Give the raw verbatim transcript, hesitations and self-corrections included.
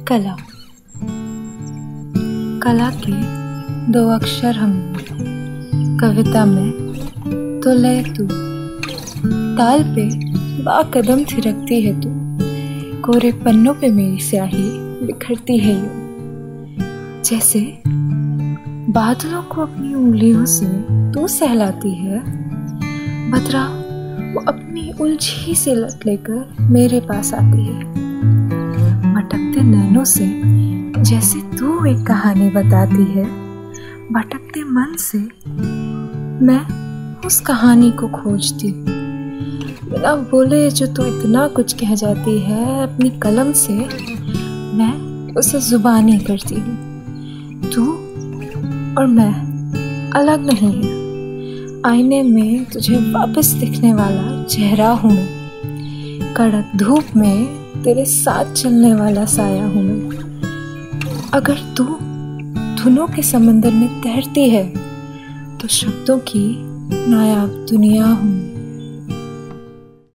कला कला के दो अक्षर हम, कविता में तो लय तू, ताल पे बाकदम थिरकती है तू, कोरे पन्नों पे मेरी स्याही बिखरती है यूं, जैसे बादलों को अपनी उंगलियों से तू सहलाती है। बदरा वो अपनी उलझी से लट लेकर मेरे पास आती है, भटकते नैनों से जैसे तू एक कहानी बताती है। भटकते मन से मैं उस कहानी को खोजती हूँ, बिना बोले जो तू इतना कुछ कह जाती है, अपनी कलम से मैं उसे जुबानी करती हूँ। तू और मैं अलग नहीं है, आईने में तुझे वापस दिखने वाला चेहरा हूँ मैं, कड़क धूप में तेरे साथ चलने वाला साया हूँ मैं। अगर तू धुनों के समंदर में तैरती है तो शब्दों की नायाब दुनिया हूँ।